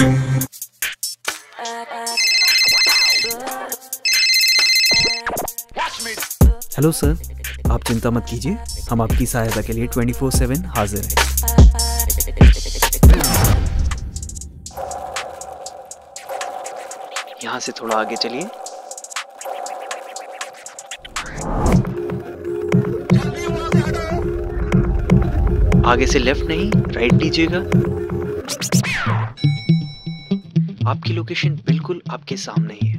Hello sir, आप चिंता मत कीजिए, हम आपकी सहायता के लिए 24/7 हाजिर हैं। यहाँ से थोड़ा आगे चलिए। आगे से लेफ्ट नहीं, राइट लीजिएगा। आपकी लोकेशन बिल्कुल आपके सामने ही है।